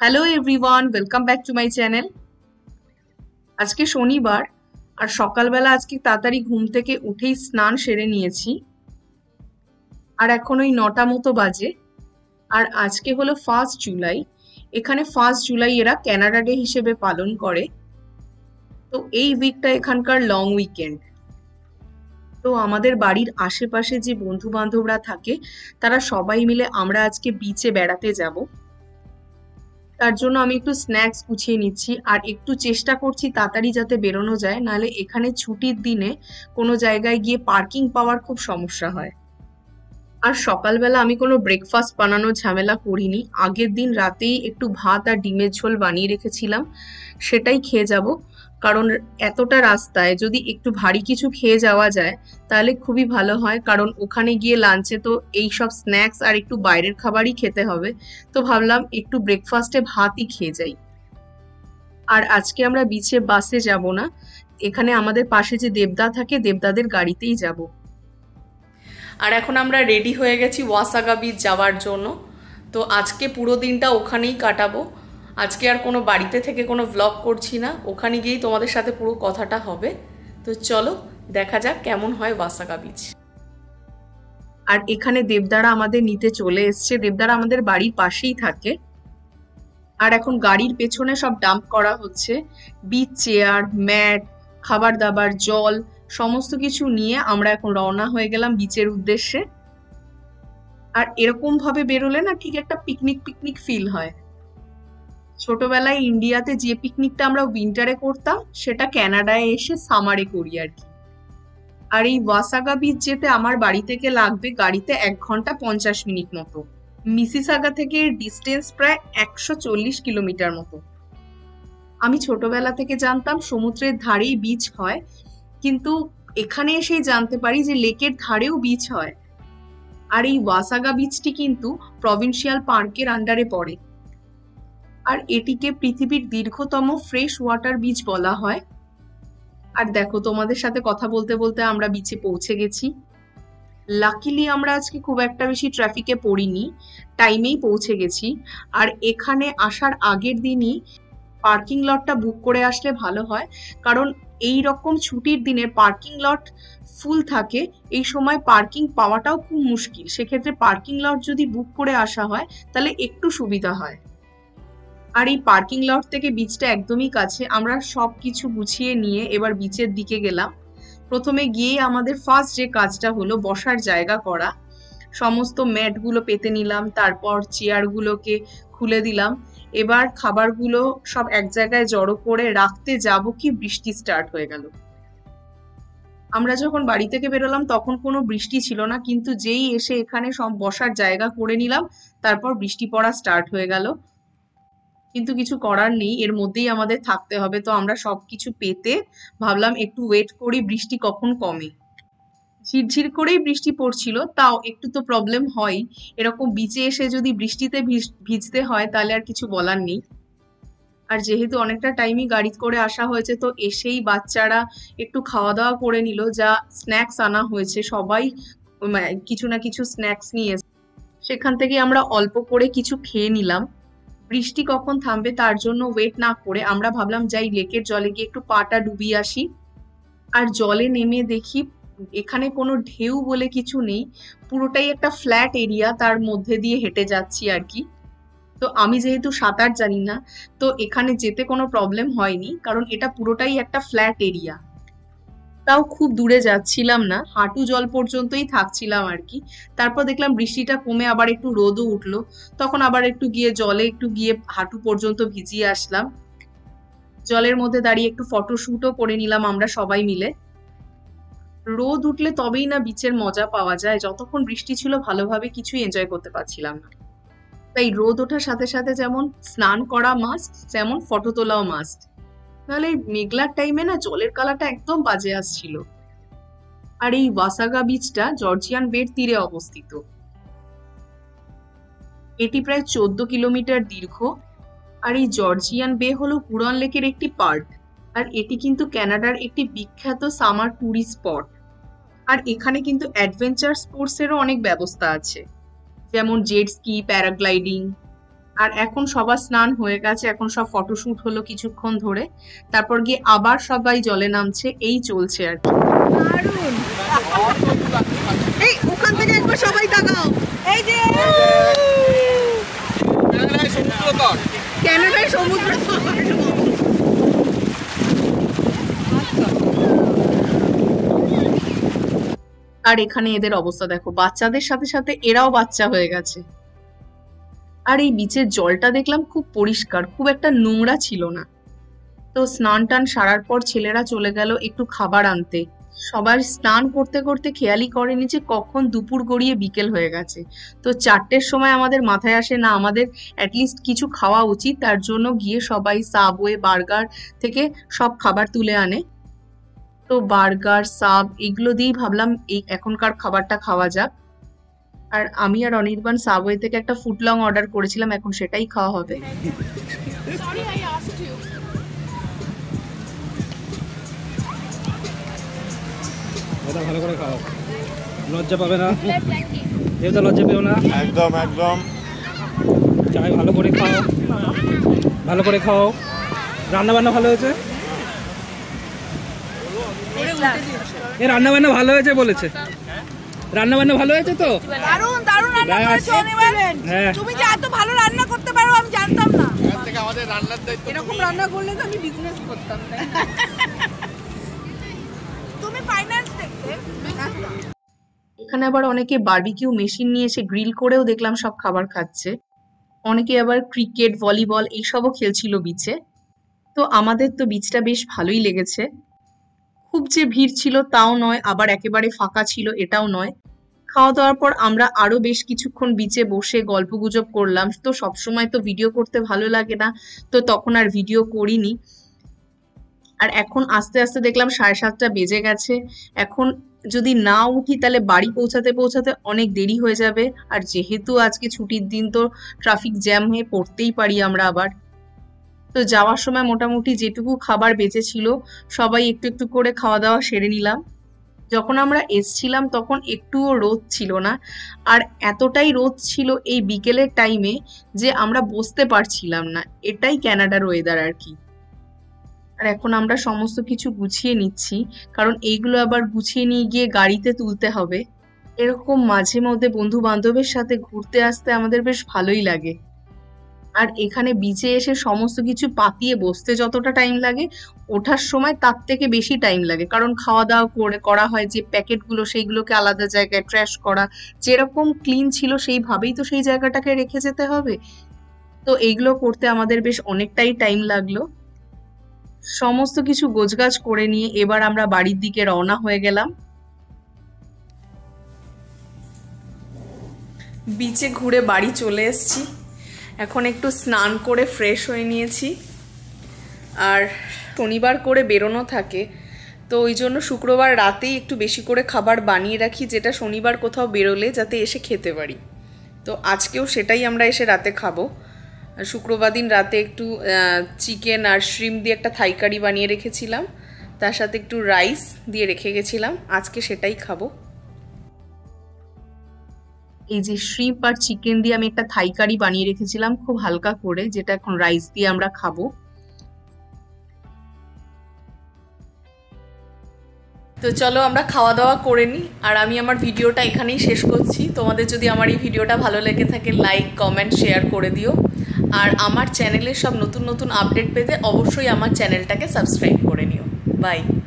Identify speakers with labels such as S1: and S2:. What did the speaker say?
S1: Hello everyone, welcome back to my channel. আজকে শনিবার আর সকালবেলা আজকে তাড়াতাড়ি ঘুম থেকে উঠেই স্নান সেরে নিয়েছি। আর এখন ওই 9টা মতো বাজে। আর আজকে হলো 1 জুলাই। এখানে 1 জুলাই এরা ক্যানাডা ডে হিসেবে পালন করে। তো এই উইকটা এখানকার লং উইকেন্ড। তো আমাদের বাড়ির আশেপাশে যে বন্ধু বান্ধবরা থাকে তারা সবাই মিলে আমরা আজকে বিচে বেড়াতে যাব। তার জন্য আমি একটু স্ন্যাক্স গুছিয়ে নিচ্ছি আর একটু চেষ্টা করছি তাড়াতাড়ি যাতে বেরোনো যায়, নাহলে এখানে ছুটির দিনে কোনো জায়গায় গিয়ে পার্কিং পাওয়ার খুব সমস্যা হয়। আর সকালবেলা আমি কোনো ব্রেকফাস্ট বানানোর ঝামেলা করিনি। আগের দিন রাতেই একটু ভাত আর ডিমের ঝোল বানিয়ে রেখেছিলাম, সেটাই খেয়ে যাব। কারণ এতটা রাস্তায় যদি একটু ভারী কিছু খেয়ে যাওয়া যায় তাহলে খুবই ভালো হয়, কারণ ওখানে গিয়ে লাঞ্চে তো এই সব স্ন্যাক্স আর একটু বাইরের খাবারই খেতে হবে। তো ভাবলাম একটু ব্রেকফাস্টে ভাতই খেয়ে যাই। আর আজকে আমরা বিচে বাসে যাব না, এখানে আমাদের পাশে যে দেবদা থাকে দেবদাদের গাড়িতেই যাব। আর এখন আমরা রেডি হয়ে গেছি ওয়াসাগা বিচ যাওয়ার জন্য। তো আজকে পুরো দিনটা ওখানেই কাটাবো। আজকে আর কোনো বাড়িতে থেকে কোনো ভ্লগ করছি না, ওখানে গিয়েই তোমাদের সাথে পুরো কথাটা হবে। তো চলো দেখা যাক কেমন হয় ওয়াসাগা বিচ। আর এখানে দেবদারা আমাদের নিতে চলে এসছে। দেবদারা আমাদের বাড়ির পাশেই থাকে। আর এখন গাড়ির পেছনে সব ডাম্প করা হচ্ছে। বিচ চেয়ার, ম্যাট, খাবার দাবার, জল সমস্ত কিছু নিয়ে আমরা এখন রওনা হয়ে গেলাম বিচের উদ্দেশ্যে। আর এরকম ভাবে বেরোলে না ঠিক একটা পিকনিক পিকনিক ফিল হয়। ছোটবেলায় ইন্ডিয়াতে যে পিকনিকটা আমরা উইন্টারে করতাম সেটা কানাডায় এসে সামারে করি আর কি। আর এই ওয়াসাগা বিচ যেতে আমার বাড়ি থেকে লাগবে গাড়িতে 1 ঘন্টা 50 মিনিট মতো। মিসিসাগা থেকে ডিস্টেন্স প্রায় 140 কিলোমিটার মতো। আমি ছোটবেলা থেকে জানতাম সমুদ্রের ধারেই বিচ হয়, কিন্তু এখানে এসেই জানতে পারি যে লেকের ধারেও বিচ হয়। আর এই ওয়াসাগা বিচটি কিন্তু প্রভিন্সিয়াল পার্কের আন্ডারে পড়ে। আর এটিকে পৃথিবীর দীর্ঘতম ফ্রেশ ওয়াটার বিচ বলা হয়। আর দেখো, তোমাদের সাথে কথা বলতে বলতে আমরা বিচে পৌঁছে গেছি। লাকিলি আমরা আজকে খুব একটা বেশি ট্রাফিকে পড়িনি, টাইমেই পৌঁছে গেছি। আর এখানে আসার আগের দিনই পার্কিং লটটা বুক করে আসলে ভালো হয়, কারণ এই রকম ছুটির দিনে পার্কিং লট ফুল থাকে। এই সময় পার্কিং পাওয়াটাও খুব মুশকিল। সেক্ষেত্রে পার্কিং লট যদি বুক করে আসা হয় তাহলে একটু সুবিধা হয়। আর এই পার্কিং লট থেকে বিচটা একদমই কাছে। আমরা সবকিছু গুছিয়ে নিয়ে এবার বিচের দিকে গেলাম। প্রথমে গিয়ে আমাদের ফার্স্ট যে কাজটা হলো বসার জায়গা করা। সমস্ত ম্যাটগুলো পেতে নিলাম, তারপর চেয়ারগুলোকে খুলে দিলাম। এবার খাবারগুলো সব এক জায়গায় জড়ো করে রাখতে যাব কি বৃষ্টি স্টার্ট হয়ে গেল। আমরা যখন বাড়ি থেকে বেরোলাম তখন কোনো বৃষ্টি ছিল না, কিন্তু যেই এসে এখানে সব বসার জায়গা করে নিলাম তারপর বৃষ্টি পড়া স্টার্ট হয়ে গেল। কিন্তু কিছু করার নেই, এর মধ্যেই আমাদের থাকতে হবে। তো আমরা সবকিছু পেতে ভাবলাম একটু ওয়েট করি বৃষ্টি কখন কমে। ঝিরঝির করেই বৃষ্টি পড়ছিল, তাও একটু তো প্রবলেম হয়। এরকম বিচে এসে যদি বৃষ্টিতে ভিজতে হয় তাহলে আর কিছু বলার নেই। আর যেহেতু অনেকটা টাইমই গাড়ি করে আসা হয়েছে, তো এসেই বাচ্চারা একটু খাওয়া দাওয়া করে নিল। যা স্ন্যাক্স আনা হয়েছে, সবাই কিছু না কিছু স্ন্যাক্স নিয়ে সেখান থেকে আমরা অল্প করে কিছু খেয়ে নিলাম। বৃষ্টি কখন থামবে তার জন্য ওয়েট না করে আমরা ভাবলাম যাই লেকের জলে গিয়ে একটু পাটা ডুবিয়ে আসি। আর জলে নেমে দেখি এখানে কোনো ঢেউ বলে কিছু নেই, পুরোটাই একটা ফ্ল্যাট এরিয়া, তার মধ্যে দিয়ে হেঁটে যাচ্ছি আর কি। তো আমি যেহেতু সাঁতার জানি না, তো এখানে যেতে কোনো প্রবলেম হয়নি, কারণ এটা পুরোটাই একটা ফ্ল্যাট এরিয়া। তাও খুব দূরে যাচ্ছিলাম না, হাঁটু জল পর্যন্তই থাকছিলাম আর কি। তারপর দেখলাম বৃষ্টিটা কমে আবার একটু রোদও উঠলো, তখন আবার একটু গিয়ে জলে একটু গিয়ে হাঁটু পর্যন্ত ভিজিয়ে আসলাম। জলের মধ্যে দাঁড়িয়ে একটু ফটোশুটও করে নিলাম আমরা সবাই মিলে। রোদ উঠলে তবেই না বিচের মজা পাওয়া যায়, যতক্ষণ বৃষ্টি ছিল ভালোভাবে কিছুই এনজয় করতে পারছিলাম না। তাই রোদ ওঠার সাথে সাথে যেমন স্নান করা মাস্ট, তেমন ফটো তোলাও মাস্ট, নাহলে মেঘলার টাইমে না জলের কালারটা একদম বাজে আসছিল। আর এই ওয়াসাগা বিচটা জর্জিয়ান বের তীরে অবস্থিত। এটি প্রায় 14 কিলোমিটার দীর্ঘ। আর এই জর্জিয়ান বে হলো হুরন লেকের একটি পার্ট। আর এটি কিন্তু কানাডার একটি বিখ্যাত সামার ট্যুরিস্ট স্পট। আর এখানে কিন্তু অ্যাডভেঞ্চার স্পোর্টস এরও অনেক ব্যবস্থা আছে, যেমন জেট স্কি, প্যারাগ্লাইডিং। আর এখন সবার স্নান হয়ে গেছে, এখন সব ফটোশুট হলো কিছুক্ষণ ধরে, তারপর গিয়ে আবার সবাই জলে নামছে, এই চলছে আর কি। দারুণ। এই ওখান থেকে একবার সবাই তাকাও, এই যে ক্যানাডায় সমুদ্র তট। আর এখানে এদের অবস্থা দেখো, বাচ্চাদের সাথে সাথে এরাও বাচ্চা হয়ে গেছে। আর এই বিচের জলটা দেখলাম খুব পরিষ্কার, খুব একটা নোংরা ছিল না। তো স্নান টান সারার পর ছেলেরা চলে গেল একটু খাবার আনতে। সবার স্নান করতে করতে খেয়ালই করেনি যে কখন দুপুর গড়িয়ে বিকেল হয়ে গেছে। তো 4টের সময় আমাদের মাথায় আসে না আমাদের অ্যাটলিস্ট কিছু খাওয়া উচিত, তার জন্য গিয়ে সবাই সাবওয়ে বার্গার থেকে সব খাবার তুলে আনে। তো বার্গার সাব এগুলো দিয়েই ভাবলাম এই এখনকার খাবারটা খাওয়া যাক। আর আমি আর অনির্বাণ সাবওয়ে থেকে একটা ফুটলং অর্ডার করেছিলাম, এখন সেটাই খাওয়া হবে।
S2: ভালো করে খাও, লজ্জা পাবে না, দেবতা লজ্জা পেও না। একদম একদম চাই, ভালো করে খাও, ভালো করে খাও। রান্না বান্না ভালো হয়েছে, এই রান্না বান্না ভালো হয়েছে বলেছে, রান্না বান্না ভালো হয়েছে তো।
S3: দারুণ দারুণ রান্না করেছো অনির্বাণ। তুমি যে এত ভালো রান্না করতে পারো আমি জানতাম না। এর থেকে আমাদের রান্নার দায়িত্ব, এরকম রান্না করলে তো আমি বিজনেস করতাম। তুমি ফাইন্যান্স দেখতে।
S1: এখানে আবার অনেকে বারবিকিউ মেশিন নিয়ে এসে গ্রিল করেও দেখলাম সব খাবার খাচ্ছে। অনেকে আবার ক্রিকেট ভলিবল এইসবও খেলছিল বিচে। তো আমাদের তো বিচটা বেশ ভালোই লেগেছে, খুব যে ভিড় ছিল তাও নয়, আবার একেবারে ফাঁকা ছিল এটাও নয়। খাওয়া দাওয়ার পর আমরা আরো বেশ কিছুক্ষণ বিচে বসে গল্পগুজব করলাম। তো সবসময় তো ভিডিও করতে ভালো লাগে না, তো তখন আর ভিডিও করিনি। আর এখন আস্তে আস্তে দেখলাম 7:30 বেজে গেছে। এখন যদি না উঠি তাহলে বাড়ি পৌঁছাতে পৌঁছাতে অনেক দেরি হয়ে যাবে। আর যেহেতু আজকে ছুটির দিন, তো ট্রাফিক জ্যাম হয়ে পড়তেই পারি আমরা আবার। তো যাওয়ার সময় মোটামুটি যেটুকু খাবার বেঁচেছিল সবাই একটু একটু করে খাওয়া দাওয়া সেরে নিলাম। যখন আমরা এসছিলাম তখন একটুও রোদ ছিল না, আর এতটাই রোদ ছিল এই বিকেলের টাইমে যে আমরা বসতে পারছিলাম না। এটাই ক্যানাডার ওয়েদার আর কি। আর এখন আমরা সমস্ত কিছু গুছিয়ে নিচ্ছি, কারণ এইগুলো আবার গুছিয়ে নিয়ে গিয়ে গাড়িতে তুলতে হবে। এরকম মাঝে মধ্যে বন্ধু বান্ধবের সাথে ঘুরতে আসতে আমাদের বেশ ভালোই লাগে। আর এখানে বিচে এসে সমস্ত কিছু পাতিয়ে বসতে যতটা টাইম লাগে, ওঠার সময় তার থেকে বেশি টাইম লাগে, কারণ খাওয়া দাওয়া করা হয় যে প্যাকেটগুলো, সেইগুলোকে আলাদা জায়গায় ট্র্যাশ করা, যেরকম ক্লিন ছিল সেইভাবেই তো সেই জায়গাটাকে রেখে যেতে হবে। তো এইগুলো করতে আমাদের বেশ অনেকটাই টাইম লাগলো। সমস্ত কিছু গোছগাছ করে নিয়ে এবার আমরা বাড়ির দিকে রওনা হয়ে গেলাম। বিচে ঘুরে বাড়ি চলে এসেছি, এখন একটু স্নান করে ফ্রেশ হয়ে নিয়েছি। আর শনিবার করে বেরোনো থাকে, তো ওই জন্য শুক্রবার রাতেই একটু বেশি করে খাবার বানিয়ে রাখি, যেটা শনিবার কোথাও বেরোলে যাতে এসে খেতে পারি। তো আজকেও সেটাই আমরা এসে রাতে খাবো। শুক্রবার দিন রাতে একটু চিকেন আর শ্রিম্প দিয়ে একটা থাই কারি বানিয়ে রেখেছিলাম, তার সাথে একটু রাইস দিয়ে রেখে গেছিলাম, আজকে সেটাই খাবো। এই যে শ্রিম্প আর চিকেন দিয়ে আমি একটা থাই কারি বানিয়ে রেখেছিলাম খুব হালকা করে, যেটা এখন রাইস দিয়ে আমরা খাবো। তো চলো আমরা খাওয়া দাওয়া করে নিই, আর আমি আমার ভিডিওটা এখানেই শেষ করছি। তোমাদের যদি আমার এই ভিডিওটা ভালো লেগে থাকে লাইক কমেন্ট শেয়ার করে দিও, আর আমার চ্যানেলের সব নতুন নতুন আপডেট পেতে অবশ্যই আমার চ্যানেলটাকে সাবস্ক্রাইব করে নিও। বাই।